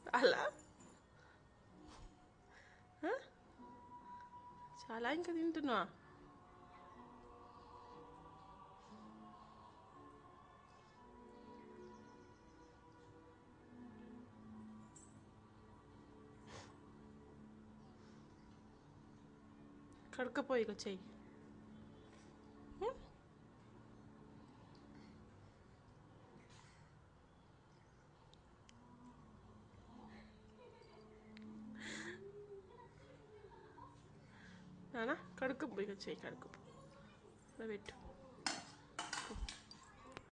చాలా చాలా ఇంకా తింటున్నా. కడకపోయి ఇక చెయ్యి. నానా కడుక్కపోయి ఇక చెయ్యి, కడుక్కపో పెట్టు.